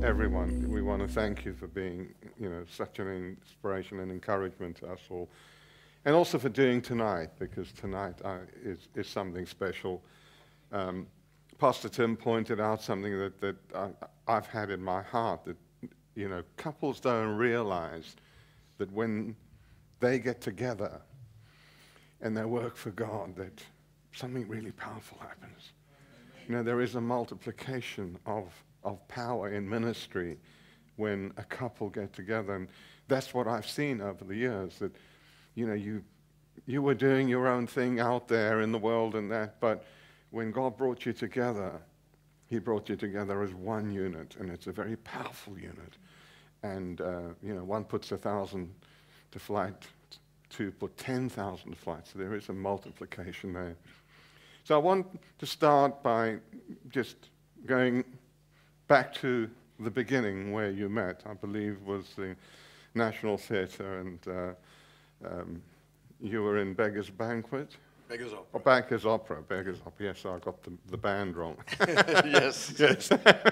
everyone. We want to thank you for being, such an inspiration and encouragement to us all. And also for doing tonight, because tonight is something special. Pastor Tim pointed out something that I've had in my heart, that, couples don't realize that when they get together and they work for God, that something really powerful happens. There is a multiplication of power in ministry when a couple get together. And that's what I've seen over the years, that, you were doing your own thing out there in the world and that, but when God brought you together, he brought you together as one unit, and it's a very powerful unit. And, one puts 1,000 to flight, two put 10,000 to flight, so there is a multiplication there. So I want to start by just going back to the beginning where you met. I believe was the National Theatre, and you were in Beggar's Banquet. Beggar's Opera. Oh, Beggar's Opera. Beggar's Opera. Yes, I got the band wrong. Yes. Yes.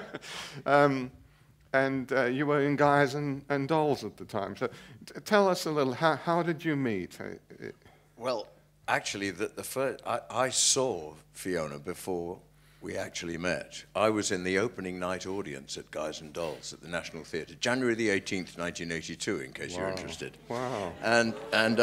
And you were in Guys and Dolls at the time. So tell us a little. How did you meet? Well, actually, the first I saw Fiona before we actually met. I was in the opening night audience at Guys and Dolls at the National Theatre, January the 18th, 1982, in case you're interested. Wow. And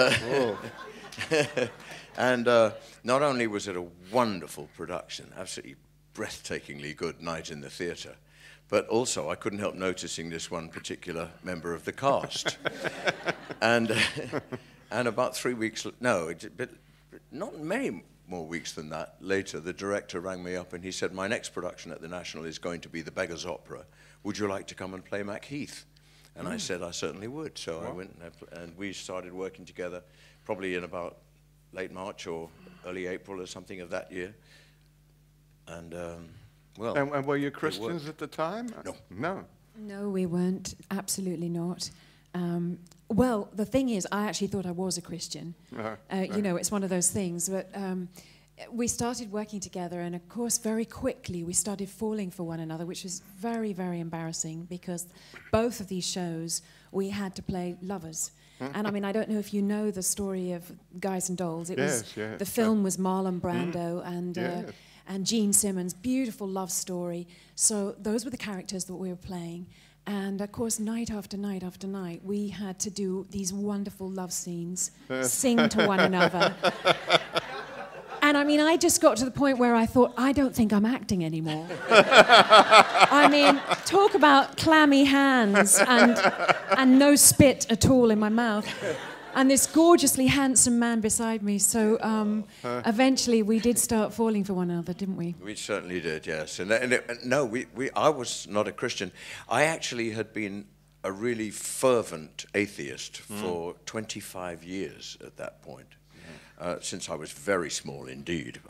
and not only was it a wonderful production, absolutely breathtakingly good night in the theatre, but also I couldn't help noticing this one particular member of the cast. And about 3 weeks, but not many more weeks than that, later, the director rang me up and he said, my next production at the National is going to be the Beggar's Opera. Would you like to come and play Macheath? And I said I certainly would. So I went and we started working together probably in about late March or early April or something of that year. And, well... And were you Christians at the time? No. No. No, we weren't. Absolutely not. Well, the thing is, I actually thought I was a Christian. It's one of those things. But we started working together, and of course, very quickly, we started falling for one another, which was very, very embarrassing, because both of these shows, we had to play lovers. And I mean, I don't know if you know the story of Guys and Dolls. The film was Marlon Brando and Gene Simmons, beautiful love story. So those were the characters that we were playing. And of course, night after night after night, we had to do these wonderful love scenes, sing to one another. And I mean, I just got to the point where I thought, I don't think I'm acting anymore. I mean, talk about clammy hands and no spit at all in my mouth. And this gorgeously handsome man beside me. So eventually we did start falling for one another, didn't we? We certainly did, yes. I was not a Christian. I actually had been a really fervent atheist for 25 years at that point, since I was very small indeed.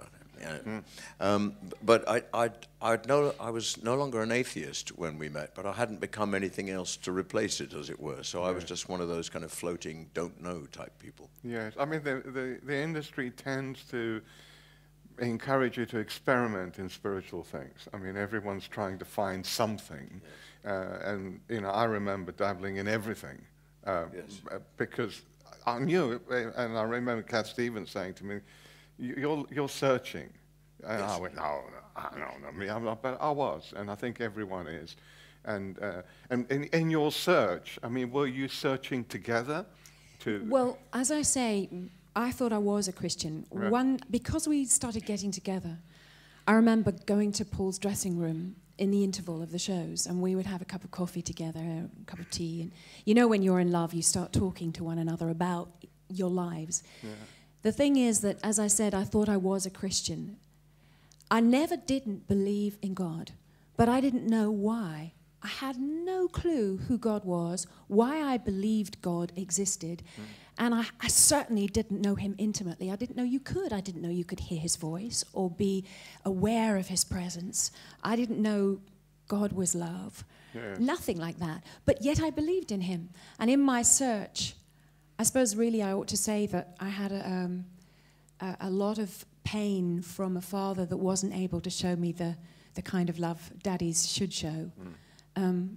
But I was no longer an atheist when we met, but I hadn't become anything else to replace it, as it were. So I was just one of those kind of floating, don't know type people. Yes, I mean, the industry tends to encourage you to experiment in spiritual things. I mean, everyone's trying to find something. And, I remember dabbling in everything because I knew, and I remember Cat Stevens saying to me, you're searching. And I went, no, I'm not, but I was, and I think everyone is. And in your search, I mean, were you searching together? Well, as I say, I thought I was a Christian. Right. Because we started getting together, I remember going to Paul's dressing room in the interval of the shows, and we would have a cup of coffee together, a cup of tea. And when you're in love, you start talking to one another about your lives. Yeah. The thing is that, as I said, I thought I was a Christian. I never didn't believe in God, but I didn't know why. I had no clue who God was, why I believed God existed, and I certainly didn't know him intimately. I didn't know you could. I didn't know you could hear his voice or be aware of his presence. I didn't know God was love. Yes. Nothing like that. But yet I believed in him. And in my search, I suppose really I ought to say that I had a lot of pain from a father that wasn't able to show me the kind of love daddies should show.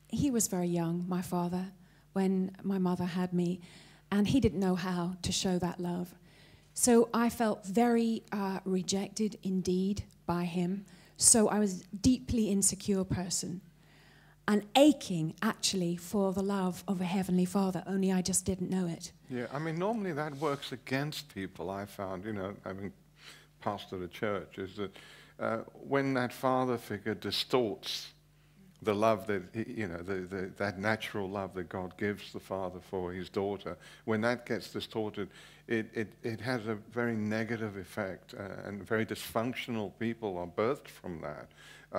he was very young, my father, when my mother had me, and he didn't know how to show that love. So I felt very rejected indeed by him. So I was a deeply insecure person and aching actually for the love of a Heavenly Father, only I just didn't know it. Yeah, I mean, normally that works against people, I found, you know, having pastored a church, is that when that father figure distorts the love that, you know, that natural love that God gives the father for his daughter, when that gets distorted, it has a very negative effect, and very dysfunctional people are birthed from that.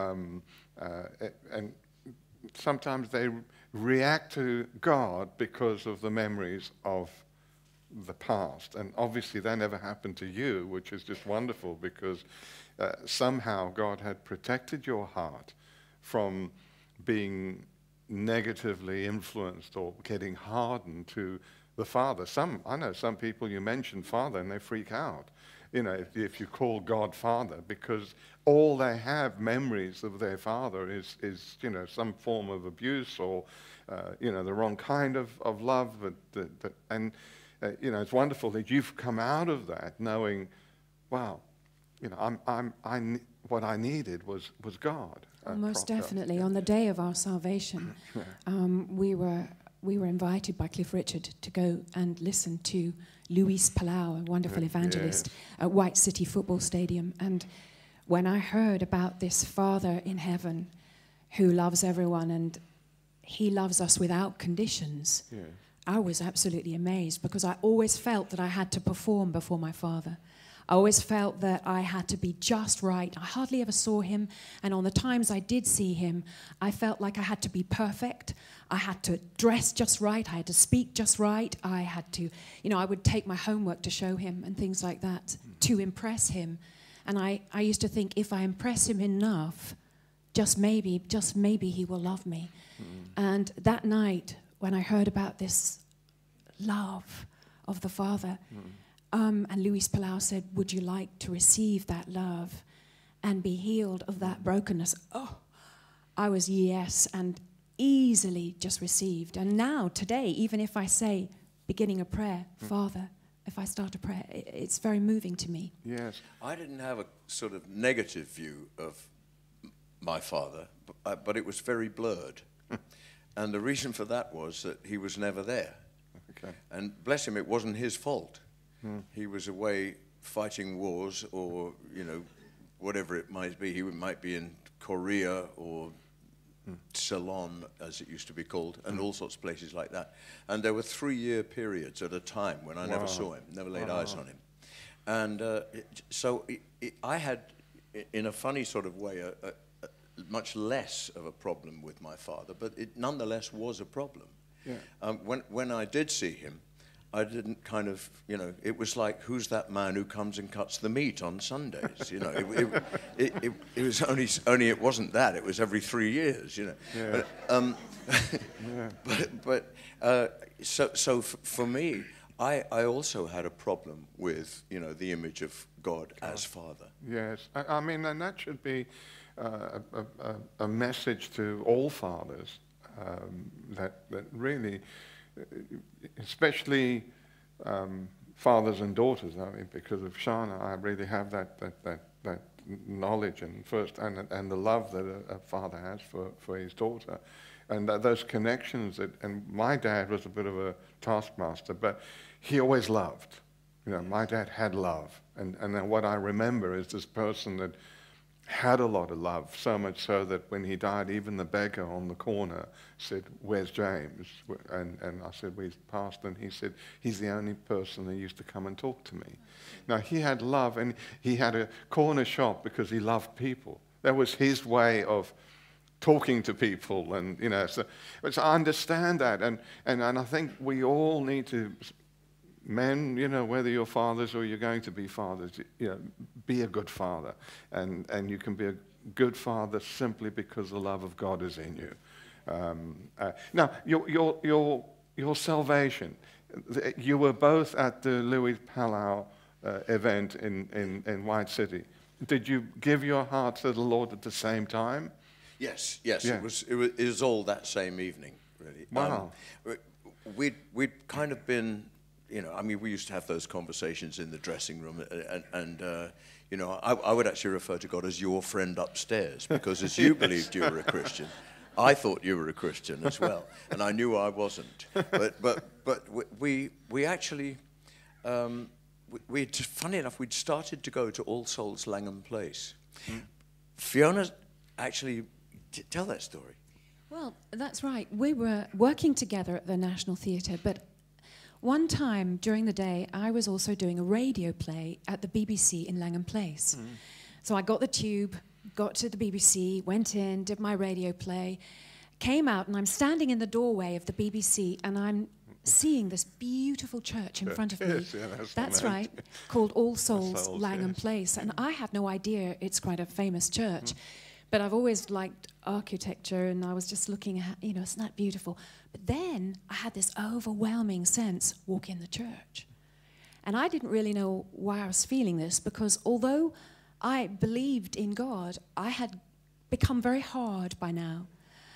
And sometimes they react to God because of the memories of the past. And obviously that never happened to you, which is just wonderful, because somehow God had protected your heart from being negatively influenced or getting hardened to the Father. I know some people, you mention Father and they freak out, you know, if you call God Father, because all they have memories of their father is you know, some form of abuse or you know, the wrong kind of love. And you know, it's wonderful that you've come out of that knowing, wow, you know, what I needed was God. Most definitely. Yeah. On the day of our salvation, we were invited by Cliff Richard to go and listen to Luis Palau, a wonderful evangelist, at White City Football Stadium. And when I heard about this Father in heaven who loves everyone and he loves us without conditions, I was absolutely amazed, because I always felt that I had to perform before my Father. I always felt that I had to be just right. I hardly ever saw him, and on the times I did see him, I felt like I had to be perfect. I had to dress just right. I had to speak just right. I had to, you know, I would take my homework to show him and things like that to impress him. And I used to think, if I impress him enough, just maybe he will love me. And that night, when I heard about this love of the Father, and Luis Palau said, would you like to receive that love and be healed of that brokenness? Oh, I was yes, and easily just received. And now, today, even if I say, beginning a prayer, Father, if I start a prayer, it's very moving to me. Yes. I didn't have a sort of negative view of my father, but it was very blurred. And the reason for that was that he was never there. Okay. And bless him, it wasn't his fault. He was away fighting wars, or, you know, whatever it might be. He might be in Korea or Ceylon, as it used to be called, and all sorts of places like that. And there were 3-year periods at a time when I never saw him, never laid eyes on him. And I had, in a funny sort of way, much less of a problem with my father, but it nonetheless was a problem. Yeah. When I did see him, I didn't kind of, you know, it was like, who's that man who comes and cuts the meat on Sundays? You know, it was only it wasn't that. It was every 3 years, you know. Yeah. So for me, I also had a problem with, you know, the image of God as Father. Yes, I mean, and that should be a message to all fathers, that really, especially fathers and daughters. I mean, because of Fiona, I really have that knowledge and the love that a father has for his daughter, and those connections. And my dad was a bit of a taskmaster, but he always loved. You know, my dad had love, and then what I remember is this person that had a lot of love, so much so that when he died, even the beggar on the corner said, "Where's James?" And I said, "Well, he's passed." And he said, "He's the only person that used to come and talk to me." Now, he had love, and he had a corner shop because he loved people. That was his way of talking to people, and, you know, so I understand that, and I think we all need to, men, you know, whether you're fathers or you're going to be fathers, you know, be a good father. And you can be a good father simply because the love of God is in you. Now, your salvation, you were both at the Luis Palau event in White City. Did you give your heart to the Lord at the same time? Yes, yes, Yeah. it was all that same evening, really. Wow. We'd kind of been, you know, I mean, we used to have those conversations in the dressing room, and you know, I would actually refer to God as your friend upstairs, because as you believed you were a Christian, I thought you were a Christian as well, and I knew I wasn't. But we actually, funny enough, we'd started to go to All Souls Langham Place. Fiona actually, tell that story. Well, that's right. We were working together at the National Theatre, but one time during the day, I was also doing a radio play at the BBC in Langham Place. So I got the tube, got to the BBC, went in, did my radio play, came out, and I'm standing in the doorway of the BBC, and I'm seeing this beautiful church in front of me. Yes, yeah, that's right, called All Souls Souls, Langham yes. Place. And I had no idea it's quite a famous church. But I've always liked architecture, and I was just looking at, you know, isn't that beautiful? But then I had this overwhelming sense, walk in the church. And I didn't really know why I was feeling this, because although I believed in God, I had become very hard by now.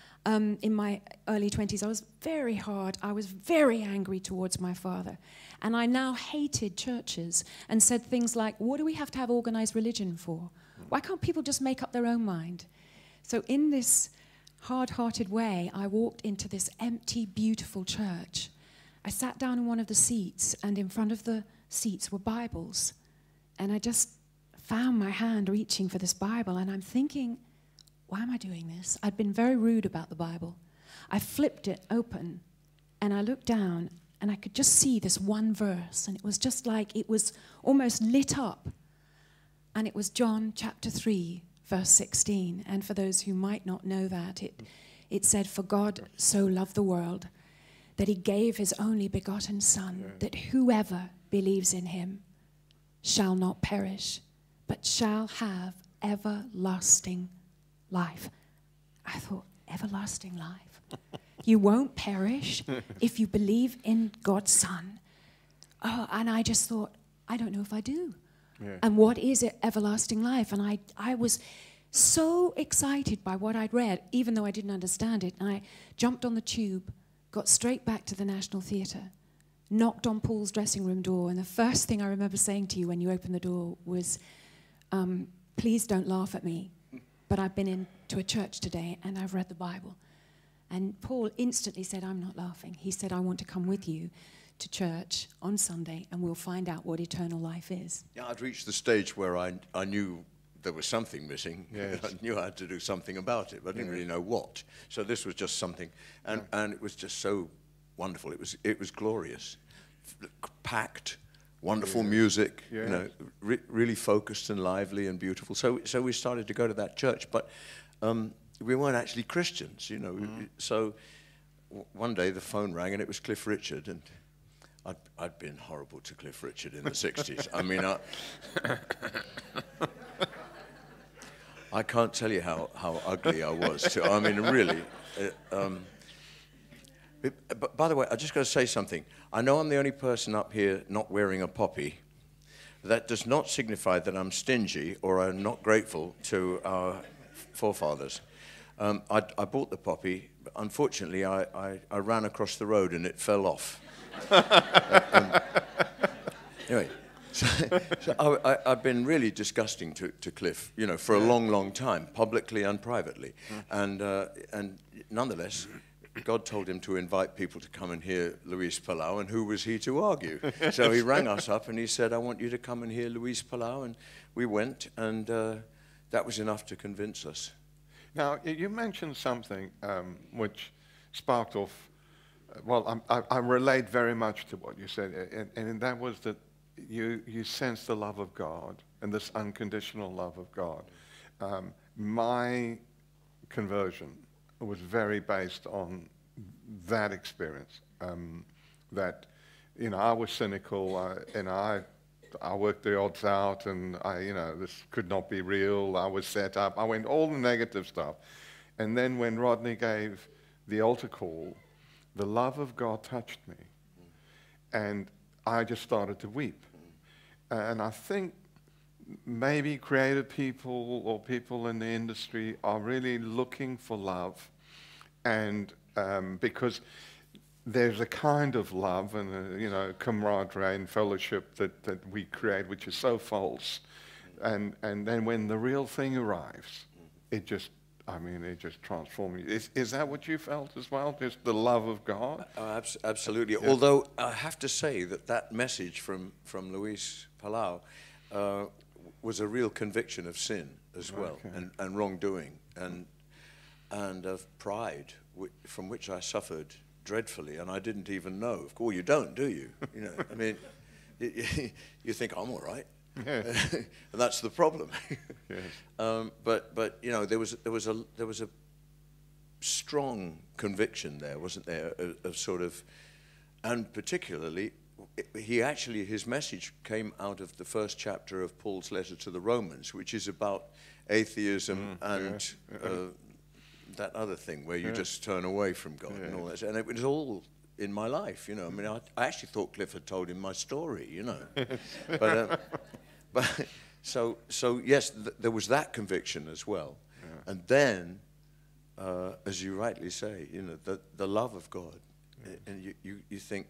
In my early 20s, I was very hard. I was very angry towards my father. And I now hated churches and said things like, what do we have to have organized religion for? Why can't people just make up their own mind? So in this hard-hearted way, I walked into this empty, beautiful church. I sat down in one of the seats, and in front of the seats were Bibles. And I just found my hand reaching for this Bible, and I'm thinking, why am I doing this? I'd been very rude about the Bible. I flipped it open, and I looked down, and I could just see this one verse, and it was just like it was almost lit up. And it was John chapter 3, verse 16. And for those who might not know that, it said, "For God so loved the world that he gave his only begotten Son, that whoever believes in him shall not perish, but shall have everlasting life." I thought, everlasting life? You won't perish if you believe in God's Son. Oh, and I just thought, I don't know if I do. Yeah. And what is it, everlasting life? And I was so excited by what I'd read, even though I didn't understand it. And I jumped on the tube, got straight back to the National Theatre, knocked on Paul's dressing room door, and the first thing I remember saying to you when you opened the door was, please don't laugh at me, but I've been into a church today and I've read the Bible. And Paul instantly said, I'm not laughing. He said, I want to come with you to church on Sunday, and we'll find out what eternal life is. Yeah, I'd reached the stage where I knew there was something missing. Yes. I knew I had to do something about it, but I didn't really know what. So this was just something, and it was just so wonderful. It was glorious, packed, wonderful music. Yes. You know, really focused and lively and beautiful. So we started to go to that church, but we weren't actually Christians. You know, so one day the phone rang and it was Cliff Richard, and I'd been horrible to Cliff Richard in the 60s. I mean, I can't tell you how ugly I was. I mean, really. But by the way, I just got to say something. I know I'm the only person up here not wearing a poppy. That does not signify that I'm stingy or I'm not grateful to our forefathers. I bought the poppy, but unfortunately I ran across the road and it fell off. Anyway, so I've been really disgusting to Cliff, you know, for a long time, publicly and privately, and nonetheless, God told him to invite people to come and hear Luis Palau, and who was he to argue? So he rang us up and he said, I want you to come and hear Luis Palau, and we went, and that was enough to convince us. Now, you mentioned something which sparked off. Well, I relate very much to what you said, and that was that you sense the love of God and this unconditional love of God. My conversion was very based on that experience. That, you know, I was cynical, and I worked the odds out, and this could not be real. I was set up. I went all the negative stuff, and then when Rodney gave the altar call, the love of God touched me, and I just started to weep. And I think maybe creative people or people in the industry are really looking for love, and because there's a kind of love and camaraderie and fellowship that we create, which is so false, and then when the real thing arrives, it just transforms you. Is that what you felt as well? Just the love of God? Absolutely. Yeah. Although I have to say that message from Luis Palau was a real conviction of sin as well, okay. and wrongdoing, and of pride, from which I suffered dreadfully, and I didn't even know. Of course, you don't, do you? I mean, you think I'm all right. Yeah. And that's the problem. Yes. But there was a strong conviction there, wasn't there, of sort of, and particularly, his message came out of the first chapter of Paul's letter to the Romans, which is about atheism and that other thing where you just turn away from God and all that. And it was all in my life, I mean, I actually thought Cliff had told him my story, But so yes, there was that conviction as well, and then, as you rightly say, the love of God, and you think,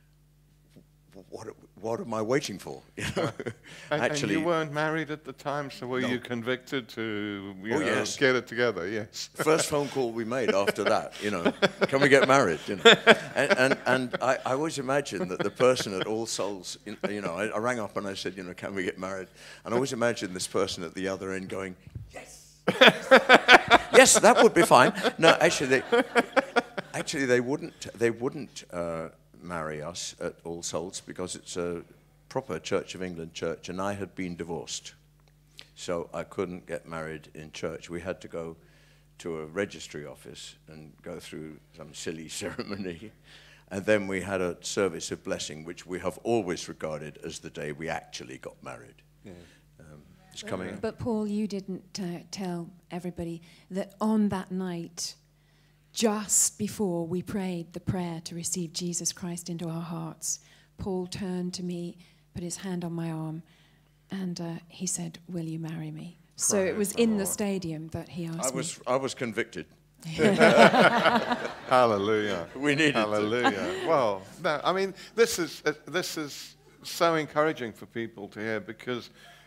what am I waiting for? Actually, and you weren't married at the time, so were you convicted to yes. get it together? Yes. First phone call we made after that, can we get married? And I always imagined that the person at All Souls, I rang up and I said, can we get married? And I always imagined this person at the other end going, yes, yes, that would be fine. No, actually they wouldn't. Marry us at All Souls because it's a proper Church of England church, and I had been divorced, so I couldn't get married in church. We had to go to a registry office and go through some silly ceremony, and then we had a service of blessing, which we have always regarded as the day we actually got married. Yeah. It's coming. But Paul, you didn't tell everybody that on that night, just before we prayed the prayer to receive Jesus Christ into our hearts, Paul turned to me, put his hand on my arm, and he said, "Will you marry me?" So it was in the stadium that he asked me. I was convicted. Hallelujah. We needed Hallelujah. Well, no, I mean, this is so encouraging for people to hear, because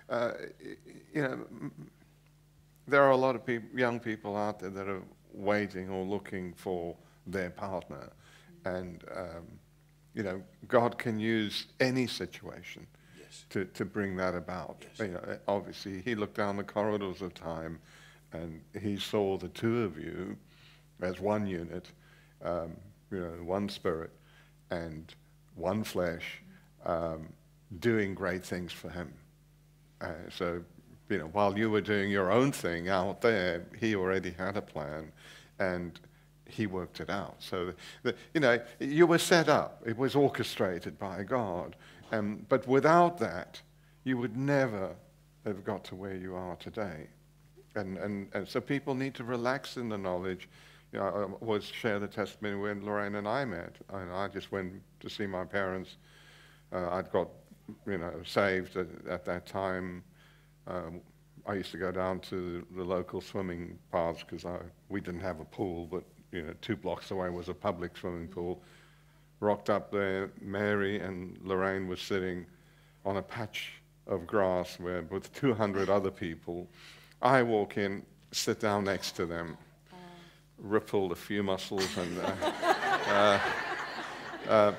there are a lot of young people out there that are waiting or looking for their partner, and God can use any situation to bring that about. Yes. Obviously, he looked down the corridors of time, and he saw the two of you as one unit, one spirit and one flesh, doing great things for him. So while you were doing your own thing out there, he already had a plan, and he worked it out. So, you were set up. It was orchestrated by God. But without that, you would never have got to where you are today. And so people need to relax in the knowledge. I always share the testimony when Lorraine and I met. I just went to see my parents. I'd got, saved at that time. I used to go down to the local swimming paths because we didn't have a pool, but 2 blocks away was a public swimming pool. Rocked up there, Mary and Lorraine were sitting on a patch of grass with 200 other people. I walk in, sit down next to them, rippled a few muscles, and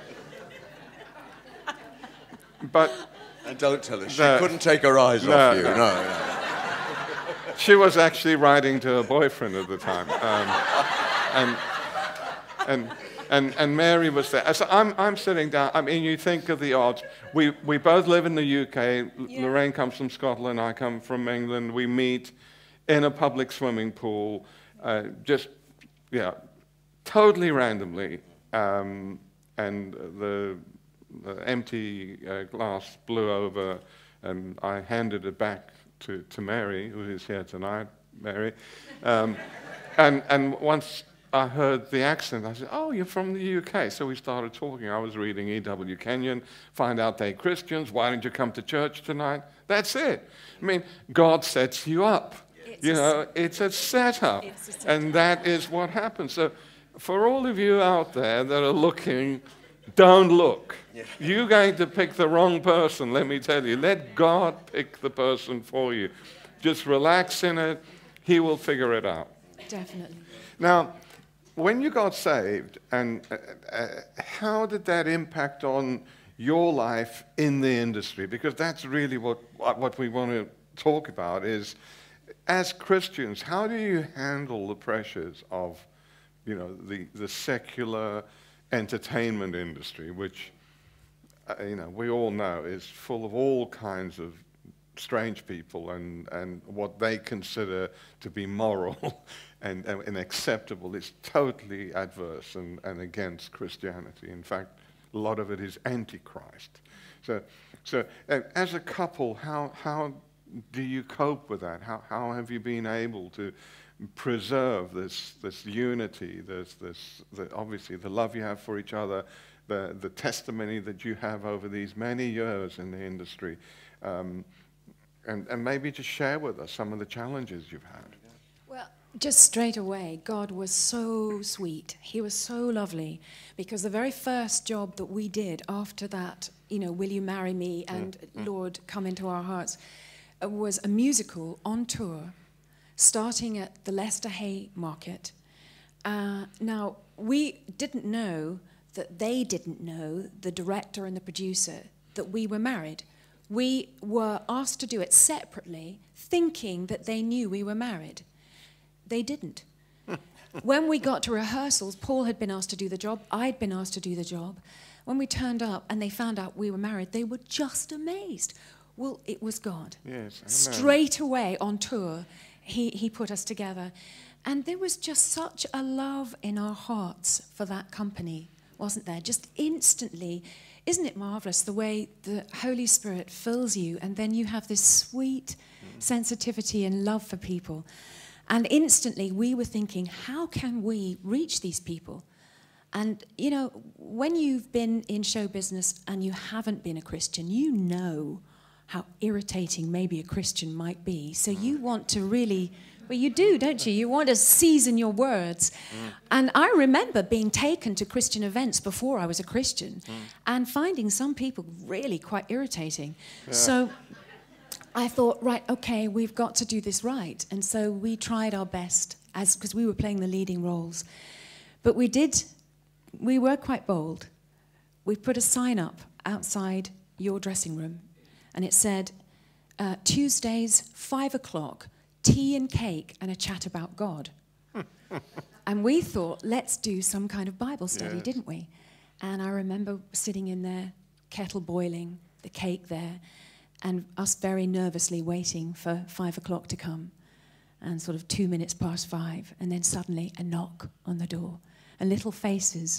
but. And don't tell us, she couldn't take her eyes off you. No. She was actually writing to her boyfriend at the time, and Mary was there. So I'm sitting down. I mean, you think of the odds. We both live in the UK. Yeah. Lorraine comes from Scotland. I come from England. We meet in a public swimming pool, totally randomly, and the empty glass blew over, and I handed it back to Mary, who is here tonight, Mary. And once I heard the accent. I said, oh, you're from the UK. So we started talking. I was reading E.W. Kenyon, find out they're Christians. Why don't you come to church tonight? That's it. I mean, God sets you up. It's a setup. And that is what happens. So for all of you out there that are looking, don't look. Yeah. You're going to pick the wrong person, let me tell you. Let God pick the person for you. Just relax in it. He will figure it out. Definitely. Now, when you got saved, and how did that impact on your life in the industry? Because that's really what we want to talk about is, as Christians, how do you handle the pressures of, the secular entertainment industry, which, we all know is full of all kinds of strange people and what they consider to be moral and acceptable is totally adverse and against Christianity. In fact, a lot of it is antichrist. So as a couple, how do you cope with that? How have you been able to preserve this unity, obviously the love you have for each other, the testimony that you have over these many years in the industry, and maybe just share with us some of the challenges you've had. Well, just straight away, God was so sweet. He was so lovely, because the very first job that we did after that, Will You Marry Me and Lord, Come Into Our Hearts, was a musical on tour, starting at the Leicester Hay Market. Now, we didn't know that they didn't know, the director and the producer, that we were married. We were asked to do it separately, thinking that they knew we were married. They didn't. When we got to rehearsals, Paul had been asked to do the job, I'd been asked to do the job. When we turned up and they found out we were married, they were just amazed. Well, it was God. Yes, amen. Straight away on tour, he put us together. And there was just such a love in our hearts for that company, wasn't there? Just instantly. Isn't it marvelous the way the Holy Spirit fills you, and then you have this sweet sensitivity and love for people? And instantly we were thinking, how can we reach these people? And, when you've been in show business and you haven't been a Christian, you know how irritating maybe a Christian might be. So you want to really, well, you do, don't you? You want to season your words. And I remember being taken to Christian events before I was a Christian and finding some people really quite irritating. Yeah. So I thought, right, okay, we've got to do this right. And so we tried our best, because we were playing the leading roles. But we were quite bold. We put a sign up outside your dressing room, and it said, Tuesdays, 5 o'clock, tea and cake and a chat about God. And we thought, let's do some kind of Bible study, didn't we? And I remember sitting in there, kettle boiling, the cake there, and us very nervously waiting for 5 o'clock to come, and sort of 2 minutes past 5, and then suddenly a knock on the door, and little faces,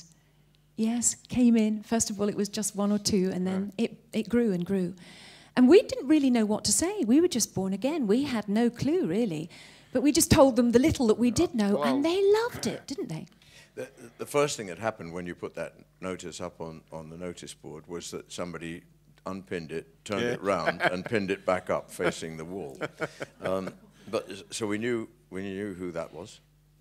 came in. First of all, it was just one or two, and then it grew and grew. And we didn't really know what to say. We were just born again. We had no clue, really. But we just told them the little that we did know, and they loved it, didn't they? The first thing that happened when you put that notice up on the notice board was that somebody unpinned it, turned it round, and pinned it back up facing the wall. So we knew who that was.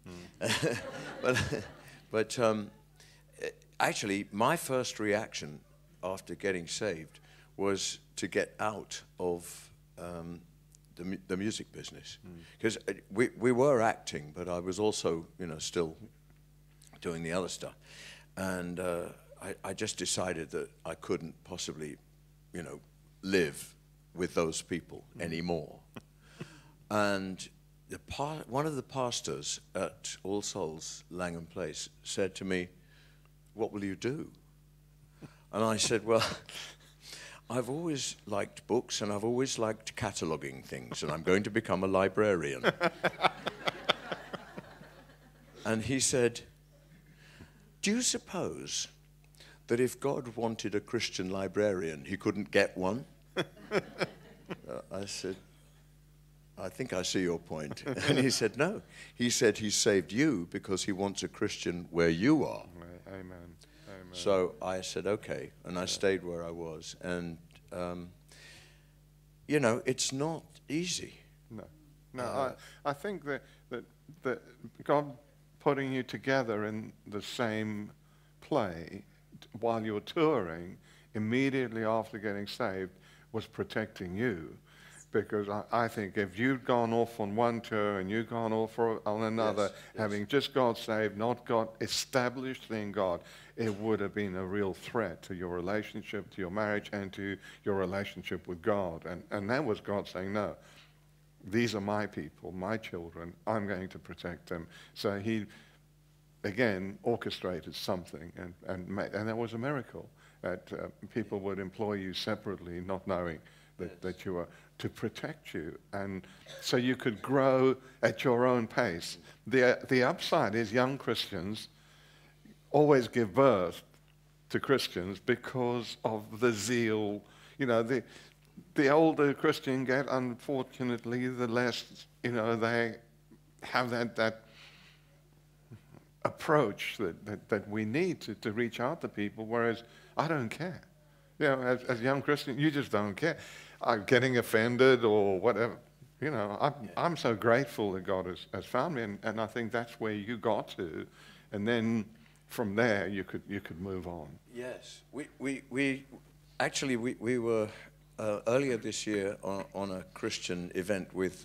But actually, my first reaction after getting saved was to get out of the music business, because we were acting, but I was also still doing the other stuff, and I just decided that I couldn't possibly live with those people anymore. And one of the pastors at All Souls Langham Place said to me, "What will you do?" And I said, "Well, I've always liked books and I've always liked cataloguing things, and I'm going to become a librarian." And he said, "Do you suppose that if God wanted a Christian librarian, he couldn't get one?" I said, I think I see your point. And he said, no. He said he saved you because he wants a Christian where you are. Amen. Amen. So I said, okay. And I stayed where I was. And, you know, it's not easy. No, I think that God putting you together in the same play while you're touring immediately after getting saved was protecting you. Because I think if you'd gone off on one tour and you'd gone off on another, Yes. having just got saved, not got established in God, it would have been a real threat to your relationship, to your marriage, and to your relationship with God. And that was God saying, no, these are my people, my children, I'm going to protect them. So he, again, orchestrated something, and that was a miracle, that people would employ you separately, not knowing that you were, to protect you, and so you could grow at your own pace. The upside is young Christians always give birth to Christians because of the zeal. You know, the older Christian get, unfortunately, the less, you know, they have that approach that we need to reach out to people, whereas I don't care. You know, as young Christian, you just don't care. I'm getting offended or whatever. You know, I'm so grateful that God has found me, and I think that's where you got to, and then from there you could move on. Yes, we actually were earlier this year on a Christian event with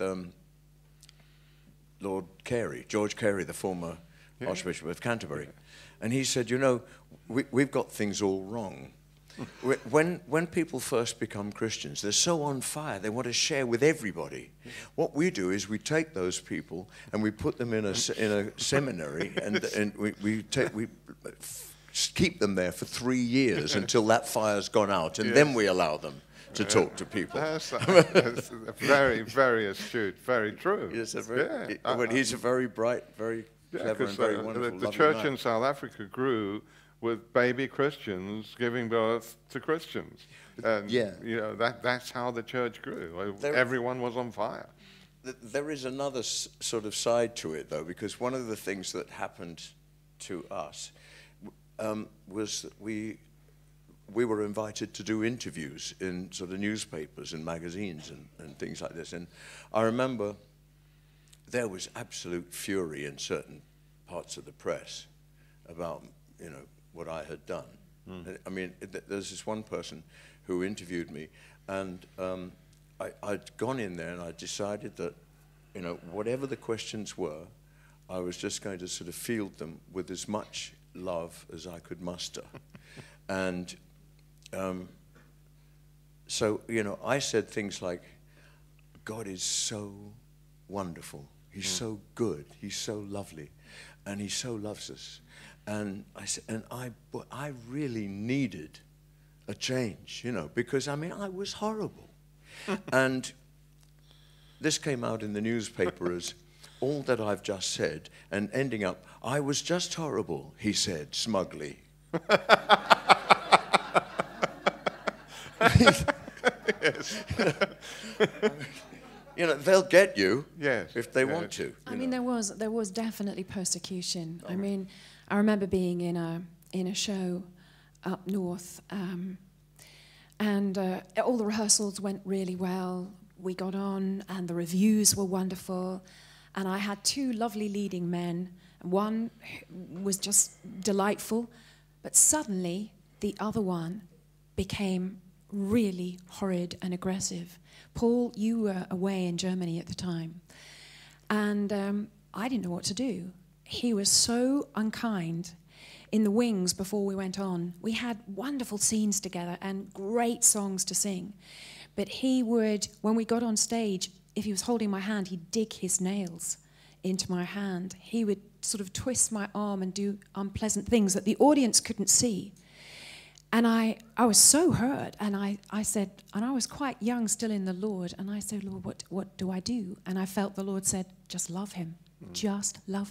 Lord Carey, George Carey, the former Archbishop of Canterbury, and he said, you know, we've got things all wrong. When people first become Christians, they're so on fire, they want to share with everybody. What we do is we take those people and we put them in a seminary, and we keep them there for 3 years until that fire's gone out, and then we allow them to talk to people. That's very, very astute, very true. Yes, he's a very bright, very clever and very wonderful. The church in South Africa grew with baby Christians giving birth to Christians. And, you know, that's how the church grew. Everyone was on fire. There is another sort of side to it, though, because one of the things that happened to us was that we were invited to do interviews in sort of newspapers and magazines and things like this. And I remember there was absolute fury in certain parts of the press about, you know, what I had done. I mean, there's this one person who interviewed me, and I'd gone in there and I decided that, you know, whatever the questions were, I was just going to sort of field them with as much love as I could muster. And so, you know, I said things like, God is so wonderful. He's so good. He's so lovely. And he so loves us. And I said, and I really needed a change, you know, because, I mean, I was horrible. And this came out in the newspaper as all that I've just said, and ending up, I was just horrible, he said smugly. Yes. You know, they'll get you if they Yes. want to. I mean, there was definitely persecution. I mean, I remember being in a show up north, and all the rehearsals went really well. We got on, and the reviews were wonderful. And I had 2 lovely leading men. One was just delightful, but suddenly the other one became really horrid and aggressive. Paul, you were away in Germany at the time, and I didn't know what to do. He was so unkind. In the wings before we went on, we had wonderful scenes together and great songs to sing. But he would, when we got on stage, if he was holding my hand, he'd dig his nails into my hand. He would sort of twist my arm and do unpleasant things that the audience couldn't see. And I was so hurt, and I said, and I was quite young still in the Lord, and I said, Lord, what do I do? And I felt the Lord said, just love him, just love him.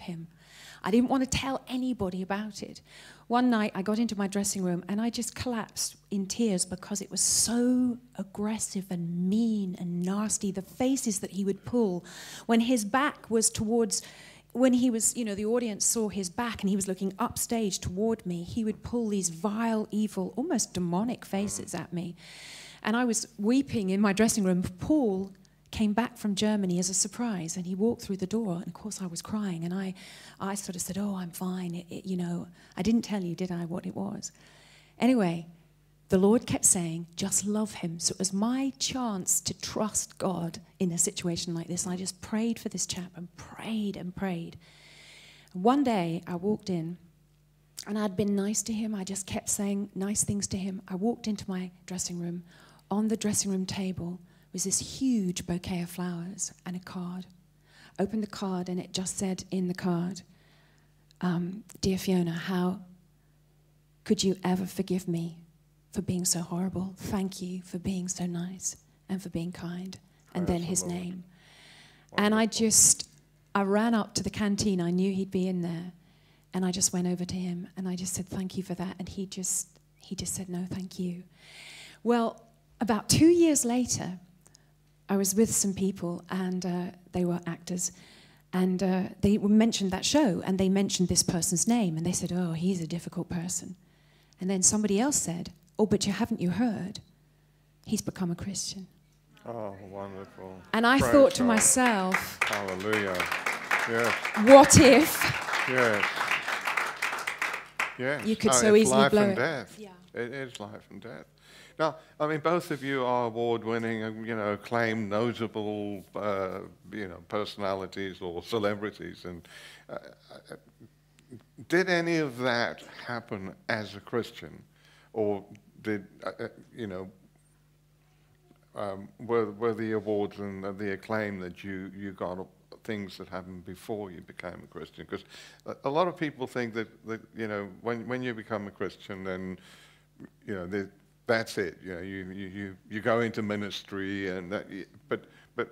I didn't want to tell anybody about it. One night I got into my dressing room and I just collapsed in tears because it was so aggressive and mean and nasty. The faces that he would pull when his back was towards, when he was, you know, the audience saw his back and he was looking upstage toward me, he would pull these vile, evil, almost demonic faces at me. And I was weeping in my dressing room. Paul came back from Germany as a surprise, and he walked through the door, and of course I was crying, and I sort of said, oh, I'm fine, you know, I didn't tell you, did I, what it was? Anyway, the Lord kept saying, just love him. So it was my chance to trust God in a situation like this, and I just prayed for this chap and prayed and prayed. And one day I walked in, and I'd been nice to him. I just kept saying nice things to him. I walked into my dressing room. On the dressing room table was this huge bouquet of flowers and a card. Opened the card, and it just said in the card, Dear Fiona, how could you ever forgive me for being so horrible? Thank you for being so nice and for being kind. And then his name. And I ran up to the canteen. I knew he'd be in there. And I just went over to him, and I just said, thank you for that. And he just said, no, thank you. Well, about 2 years later, I was with some people, and they were actors, and they mentioned that show, and they mentioned this person's name, and they said, oh, he's a difficult person. And then somebody else said, oh, but haven't you heard? He's become a Christian. Oh, wonderful. And I Praise thought to God. myself, Hallelujah. Yes. what if Yes. Yes. you could No, so it's easily life blow and it? death. Yeah. It is life and death. Now, I mean, both of you are award-winning, you know, acclaimed, notable, you know, personalities or celebrities. And did any of that happen as a Christian, or did you know? Were the awards and the acclaim that you got things that happened before you became a Christian? Because a lot of people think that you know, when you become a Christian, then you know that's it. You know, you go into ministry, and that. But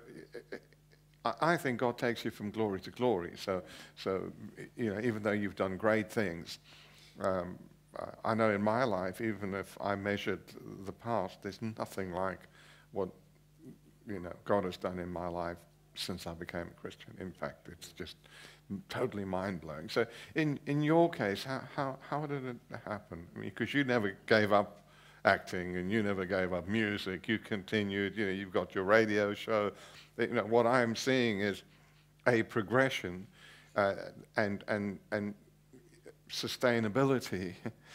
I think God takes you from glory to glory. So you know, even though you've done great things. I know in my life, even if I measured the past, there's nothing like what, you know, God has done in my life since I became a Christian. In fact, it's just totally mind-blowing. So in your case, how did it happen? I mean, because you never gave up acting, and you never gave up music. You continued, you know, you've got your radio show. You know, what I'm seeing is a progression and sustainability,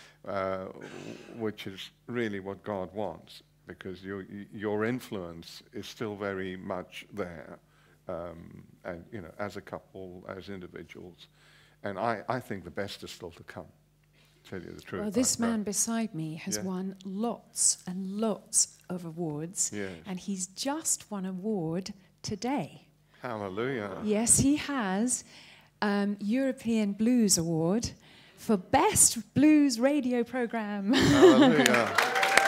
which is really what God wants, because your influence is still very much there, and you know, as a couple, as individuals, and I think the best is still to come. Tell you the truth. Well, this man beside me has won lots and lots of awards, and he's just won an award today. Hallelujah. Yes, he has European Blues Award for Best Blues Radio Program. Hallelujah.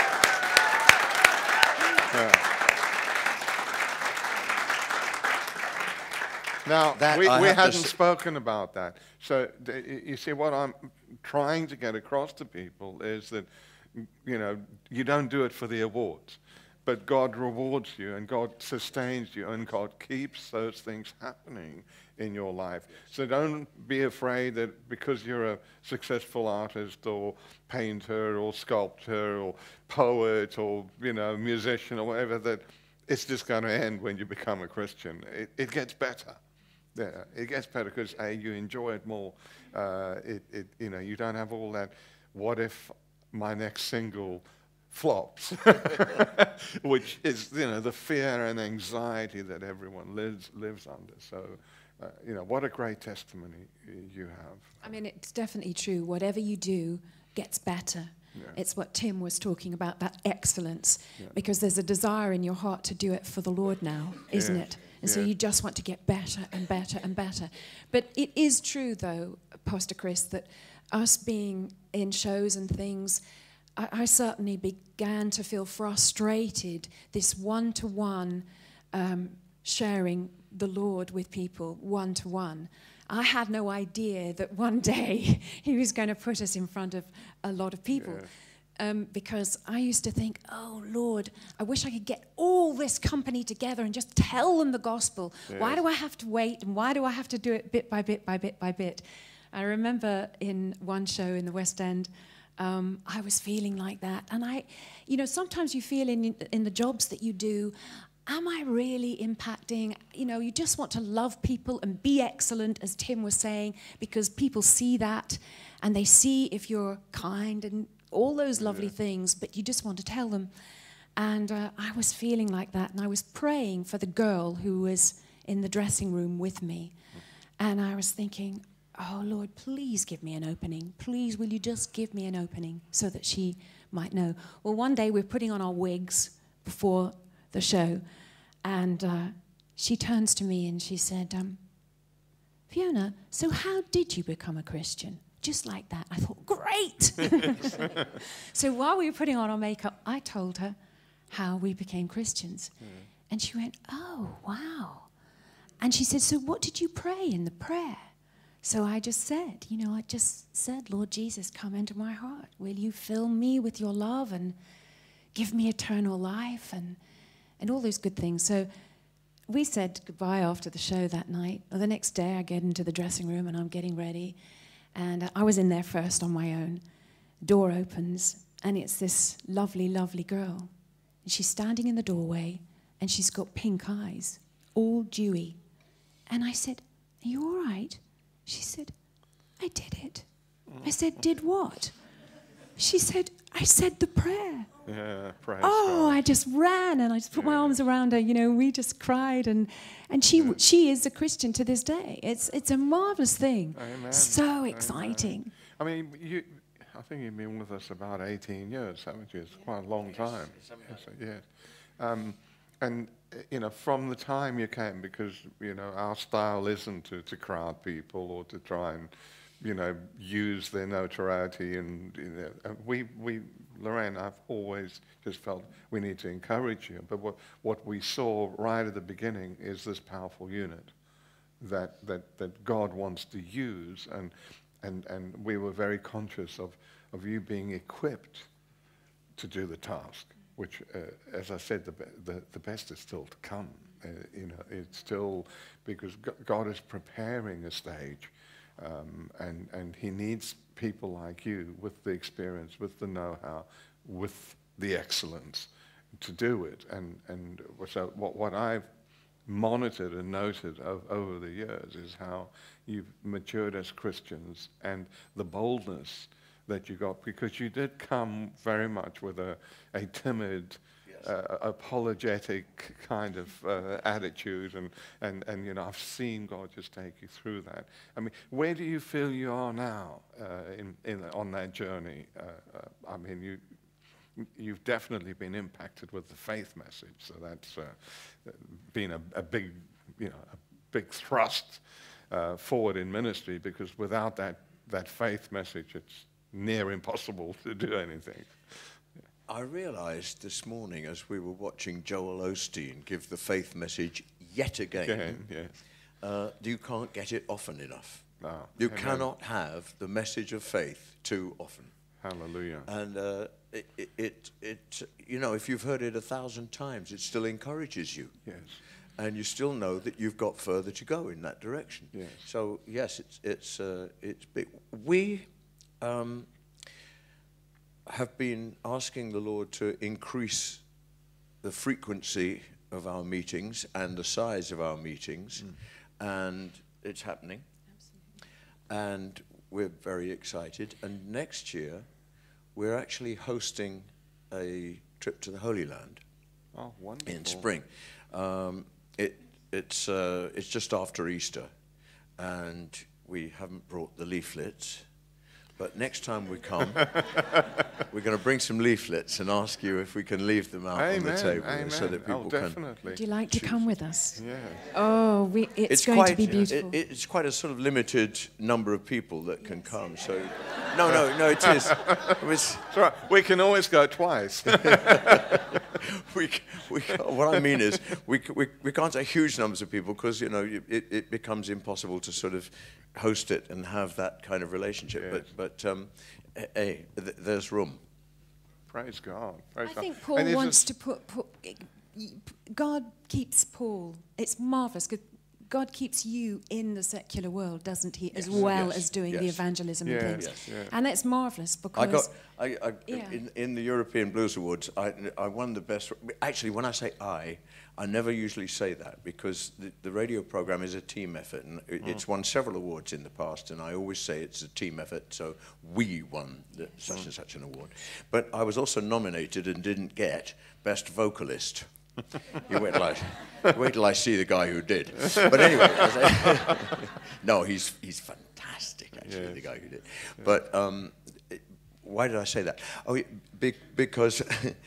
Now, we hadn't spoken about that. So, you see, what I'm trying to get across to people is that, you know, you don't do it for the awards, but God rewards you, and God sustains you, and God keeps those things happening in your life. So don't be afraid that because you're a successful artist or painter or sculptor or poet or, you know, musician or whatever, that it's just going to end when you become a Christian. It gets better. Yeah, it gets better because you enjoy it more. You know, you don't have all that. What if my next single flops? Which is, you know, the fear and anxiety that everyone lives under. So, you know, what a great testimony you have. I mean, it's definitely true. Whatever you do gets better. Yeah. It's what Tim was talking about, that excellence, because there's a desire in your heart to do it for the Lord now, isn't it? And so you just want to get better and better and better. But it is true, though, Pastor Chris, that us being in shows and things, I certainly began to feel frustrated, this one-to-one sharing the Lord with people, one-to-one. I had no idea that one day he was going to put us in front of a lot of people. Yeah. Because I used to think, oh, Lord, I wish I could get all this company together and just tell them the gospel. Yes. Why do I have to wait, and why do I have to do it bit by bit by bit by bit? I remember in one show in the West End, I was feeling like that. And sometimes you feel in the jobs that you do, am I really impacting? You just want to love people and be excellent, as Tim was saying, because people see that, and they see if you're kind and all those lovely things, but you just want to tell them. And I was feeling like that, and I was praying for the girl who was in the dressing room with me. And I was thinking, oh, Lord, please give me an opening. Please, will you just give me an opening so that she might know? Well, one day we're putting on our wigs before the show, and she turns to me and she said, Fiona, so how did you become a Christian? Just like that. I thought, great! So while we were putting on our makeup, I told her how we became Christians. And she went, oh, wow. And she said, so what did you pray in the prayer? So I just said, Lord Jesus, come into my heart. Will you fill me with your love and give me eternal life and all those good things. So we said goodbye after the show that night. Well, the next day I get into the dressing room and I'm getting ready. And I was in there first on my own. Door opens, and it's this lovely, lovely girl. And she's standing in the doorway, and she's got pink eyes, all dewy. And I said, are you all right? She said, I did it. I said, did what? She said, I said the prayer. Yeah, praise Oh, God. I just ran and I just put my arms around her. We just cried, and she is a Christian to this day. It's a marvelous thing. Amen. So exciting. Amen. I mean, I think you've been with us about 18 years, haven't you? It's quite a long time. Yes. And from the time you came, because our style isn't to crowd people or to try and use their notoriety, and we Lorraine, I've always just felt we need to encourage you. But what we saw right at the beginning is this powerful unit that God wants to use, and we were very conscious of you being equipped to do the task, which, as I said, the best is still to come. It's still, because God is preparing a stage. And he needs people like you with the experience, with the know-how, with the excellence to do it. And so what I've monitored and noted over the years is how you've matured as Christians, and the boldness that you got, because you did come very much with a timid, apologetic kind of attitude, and I've seen God just take you through that. I mean, where do you feel you are now on that journey? I mean, you've definitely been impacted with the faith message, so that's been a big, a big thrust forward in ministry, because without that faith message, it's near impossible to do anything. I realized this morning as we were watching Joel Osteen give the faith message yet again, you can't get it often enough. You cannot have the message of faith too often. Hallelujah. And if you've heard it 1,000 times, it still encourages you. Yes. And you still know that you've got further to go in that direction. Yes. So yes, it's big. We have been asking the Lord to increase the frequency of our meetings and the size of our meetings, and it's happening. Absolutely. And we're very excited. And next year, we're actually hosting a trip to the Holy Land. Oh, wonderful. In spring. It's just after Easter, and we haven't brought the leaflets, But next time we come, we're going to bring some leaflets and ask you if we can leave them out on the table so that people can. Would you like to come with us? Yeah. Oh, it's going to be beautiful. It's quite a sort of limited number of people that can come. So, no, it is. It's all right. We can always go twice. What I mean is, we can't say huge numbers of people because it becomes impossible to sort of host it and have that kind of relationship. Yes. But hey, there's room. Praise God. I think Paul wants to put. God keeps Paul. It's marvelous. God keeps you in the secular world, doesn't he? As well as doing the evangelism and things. And it's marvelous because in the European Blues Awards, I won the best. Actually, when I say I never usually say that because the radio program is a team effort, and it's won several awards in the past, and I always say it's a team effort, so we won such and such an award. But I was also nominated and didn't get Best Vocalist. You wait till I see the guy who did. But anyway, no, he's fantastic, actually, the guy who did. But why did I say that? Oh, because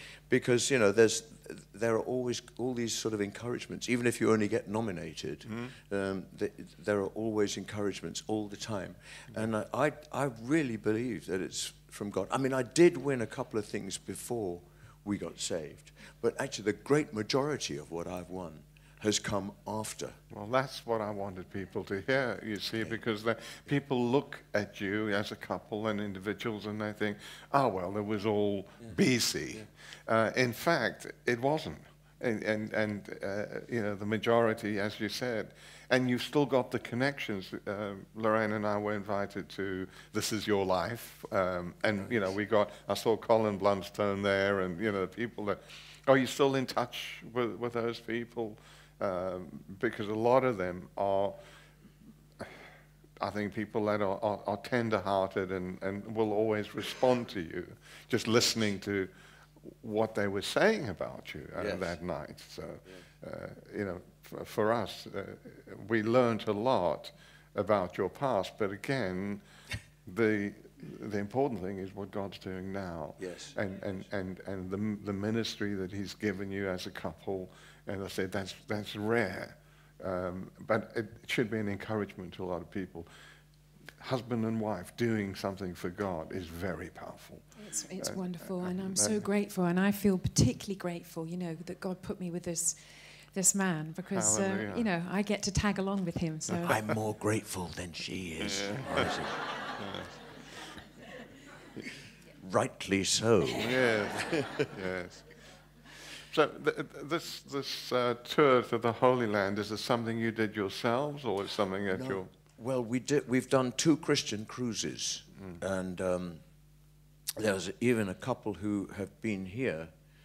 there are always all these sort of encouragements. Even if you only get nominated, there are always encouragements all the time. And I really believe that it's from God. I mean, I did win a couple of things before we got saved, but actually the great majority of what I've won has come after. Well, that's what I wanted people to hear, you see, because people look at you as a couple and individuals and they think, oh, well, it was all BC. In fact, it wasn't. And the majority, as you said, and you've still got the connections. Lorraine and I were invited to This Is Your Life, and I saw Colin Blunstone there, and people that. Are you still in touch with those people? Because a lot of them are, I think, people that are tender-hearted and will always respond to you, just listening to what they were saying about you that night. So, for us, we learned a lot about your past, but again, the important thing is what God's doing now. Yes. And the ministry that He's given you as a couple, and I said that's rare, but it should be an encouragement to a lot of people. Husband and wife doing something for God is very powerful. It's wonderful, and I'm so grateful, and I feel particularly grateful, that God put me with this man, because I get to tag along with him. So I'm more grateful than she is. Rightly so. Yes. Yes. So this tour to the Holy Land, is this something you did yourselves, or is something that you're... Well, we've done 2 Christian cruises, and there's even a couple who have been here.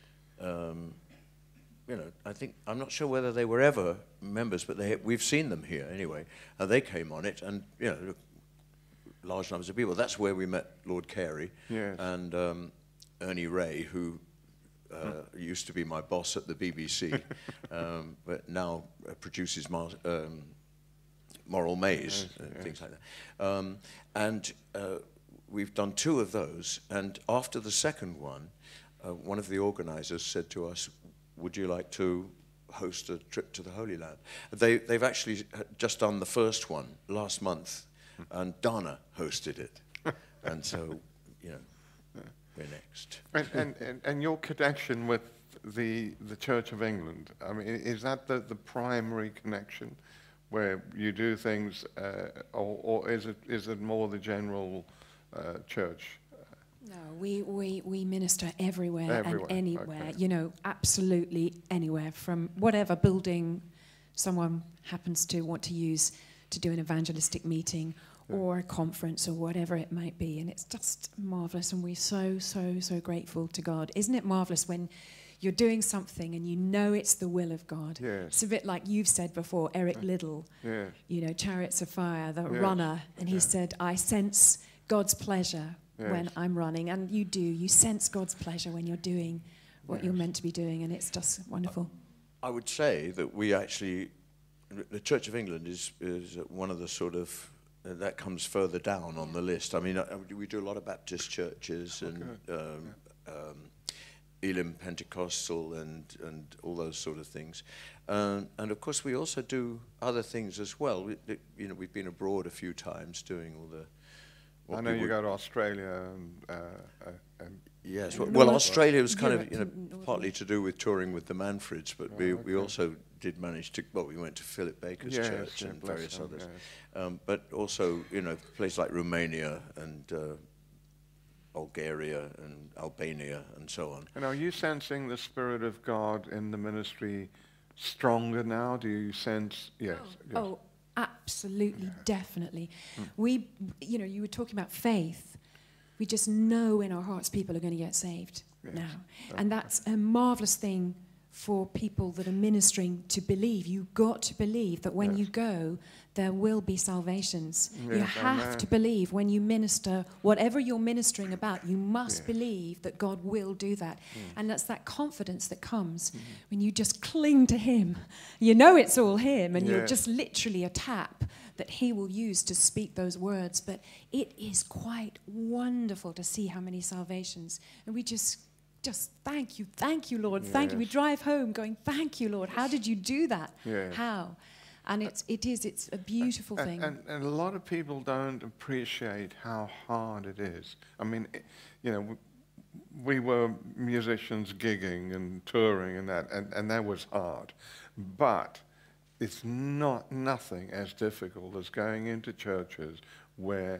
I think, I'm not sure whether they were ever members, but we've seen them here anyway. They came on it, and large numbers of people. That's where we met Lord Carey and Ernie Ray, who used to be my boss at the BBC, but now produces Moral Maze, things like that. We've done 2 of those, and after the second one, one of the organizers said to us, would you like to host a trip to the Holy Land? They've actually just done the first one last month, and Dana hosted it. And so, we're next. And your connection with the Church of England, I mean, is that the primary connection, where you do things, or is it more the general church? No, we minister everywhere and anywhere, absolutely anywhere, from whatever building someone happens to want to use to do an evangelistic meeting or a conference or whatever it might be. And it's just marvelous, and we're so, so, so grateful to God. Isn't it marvelous when you're doing something and you know it's the will of God? Yes. It's a bit like you've said before, Eric Liddell, Chariots of Fire, the runner, and he said, I sense God's pleasure when I'm running. And you sense God's pleasure when you're doing what you're meant to be doing, and it's just wonderful. I would say that we actually, the Church of England is one of the sort of that comes further down on the list. I mean, we do a lot of Baptist churches and Elim Pentecostal and all those sort of things. And of course, we also do other things as well. We've been abroad a few times doing all the... I know you go to Australia and yes, well, Australia was kind of partly to do with touring with the Manfreds, but we also did manage to, well, we went to Philip Baker's church and various others. Yes. But also, places like Romania and Bulgaria and Albania and so on. And are you sensing the Spirit of God in the ministry stronger now? Do you sense, yes. Oh, absolutely, definitely. You were talking about faith. We just know in our hearts people are going to get saved now. And that's a marvelous thing for people that are ministering to believe. You've got to believe that when you go, there will be salvations. You have to believe when you minister, whatever you're ministering about, you must believe that God will do that. And that's that confidence that comes when you just cling to Him. You know it's all Him, and you're just literally a tap that He will use to speak those words. But it is quite wonderful to see how many salvations. And we just thank you, Lord, thank you. We drive home going, thank you, Lord. How did you do that? How? And it's a beautiful thing. And a lot of people don't appreciate how hard it is. I mean, we were musicians gigging and touring and that, and that was hard. But it's nothing as difficult as going into churches where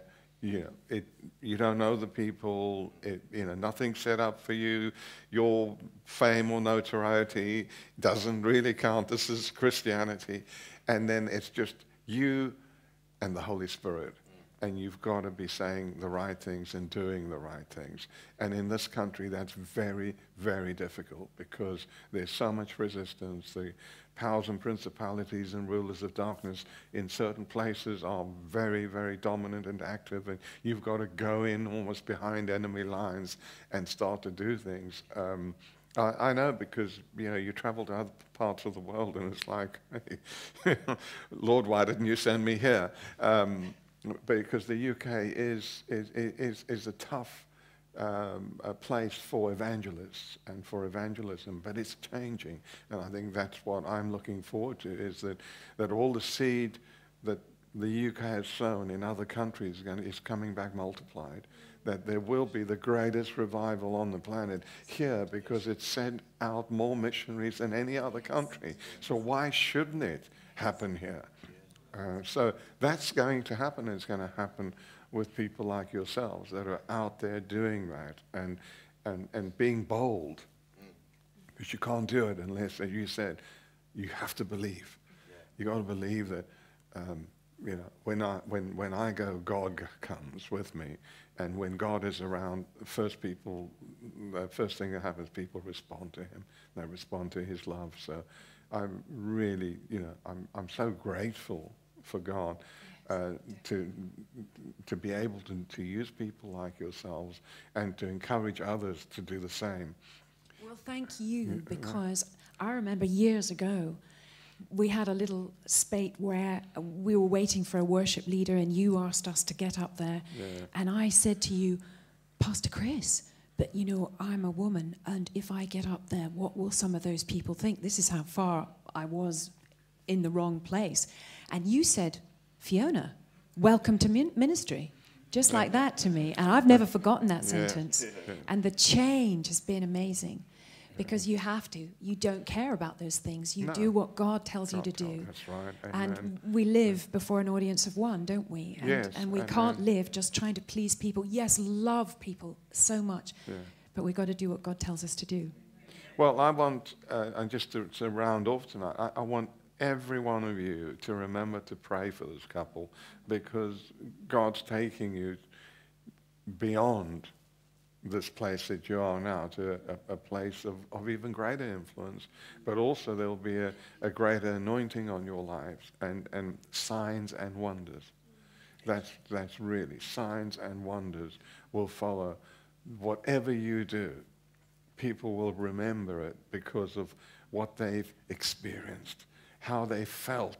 you don't know the people, nothing's set up for you, your fame or notoriety doesn't really count, this is Christianity, and then it's just you and the Holy Spirit, and you've got to be saying the right things and doing the right things. And in this country, that's very, very difficult because there's so much resistance. The powers and principalities and rulers of darkness in certain places are very, very dominant and active, and you've got to go in almost behind enemy lines and start to do things. I know because, you travel to other parts of the world and it's like, hey, Lord, why didn't you send me here? Because the UK is a tough a place for evangelists and for evangelism, but it's changing, and I think that's what I'm looking forward to, is that all the seed that the UK has sown in other countries is coming back multiplied, that there will be the greatest revival on the planet here because it's sent out more missionaries than any other country. So why shouldn't it happen here? So that's going to happen. It's going to happen with people like yourselves that are out there doing that and being bold. Because you can't do it unless, as you said, you have to believe. You got to believe that, when I go, God comes with me, and when God is around, the first thing that happens, people respond to Him. They respond to His love. So I'm really, I'm so grateful for God to be able to use people like yourselves and to encourage others to do the same. Well, thank you, because I remember years ago, we had a little spate where we were waiting for a worship leader and you asked us to get up there. And I said to you, Pastor Chris, but I'm a woman, and if I get up there, what will some of those people think? This is how far I was in the wrong place. And you said, Fiona, welcome to ministry. Just like that to me. And I've never forgotten that sentence. And the change has been amazing. Because you have to. You don't care about those things. You do what God tells you to do. That's right. And we live before an audience of one, don't we? And we can't live just trying to please people. Yes, love people so much. But we've got to do what God tells us to do. Well, I want, and just to round off tonight, I want every one of you to remember to pray for this couple, because God's taking you beyond this place that you are now to a place of even greater influence, but also there'll be a greater anointing on your lives and signs and wonders. That's really, signs and wonders will follow whatever you do. People will remember it because of what they've experienced, how they felt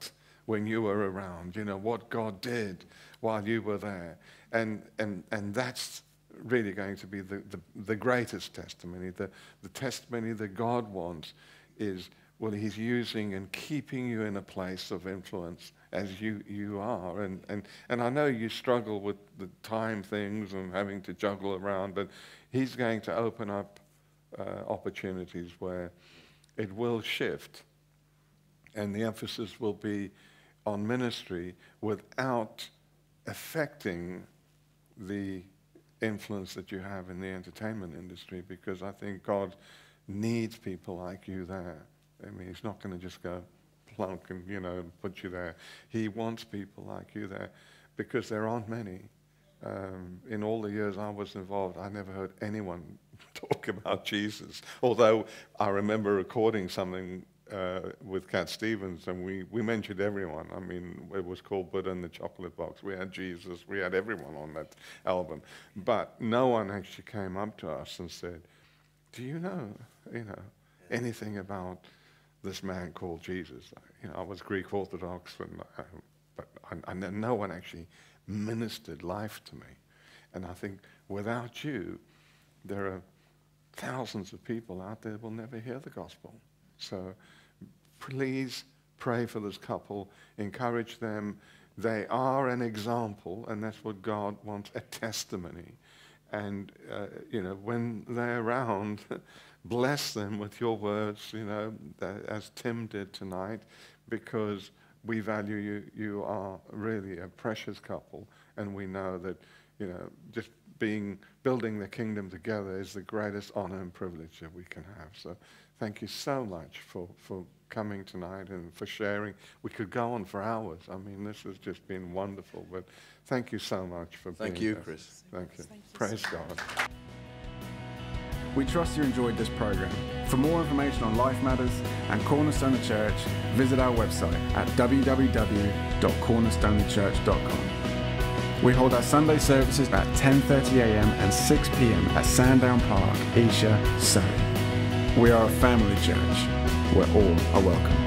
when you were around, you know, what God did while you were there. And that's really going to be the greatest testimony. The testimony that God wants is, well, he's using and keeping you in a place of influence as you are. And I know you struggle with the time things and having to juggle around, but he's going to open up opportunities where it will shift. And the emphasis will be on ministry without affecting the influence that you have in the entertainment industry, because I think God needs people like you there. I mean, he's not going to just go plunk and, you know, put you there. He wants people like you there, because there aren't many. In all the years I was involved, I never heard anyone talk about Jesus. Although I remember recording something with Cat Stevens, and we mentioned everyone. I mean, it was called Buddha and the Chocolate Box. We had Jesus. We had everyone on that album. But no one actually came up to us and said, do you know anything about this man called Jesus? You know, I was Greek Orthodox, but no one actually ministered life to me. And I think without you, there are thousands of people out there who will never hear the gospel. So please pray for this couple, encourage them. They are an example, and that's what God wants, a testimony. And, you know, when they're around, bless them with your words, you know, as Tim did tonight, because we value you. You are really a precious couple, and we know that, you know, just building the kingdom together is the greatest honor and privilege that we can have. So thank you so much for coming tonight and for sharing. We could go on for hours. I mean, this has just been wonderful, but thank you so much for being here. Thank you, Chris. Thank you. Praise God. We trust you enjoyed this program. For more information on Life Matters and Cornerstone the Church, visit our website at www.cornerstonethechurch.com. We hold our Sunday services at 10:30 a.m. and 6 p.m. at Sandown Park, Esher, Surrey. We are a family church where all are welcome.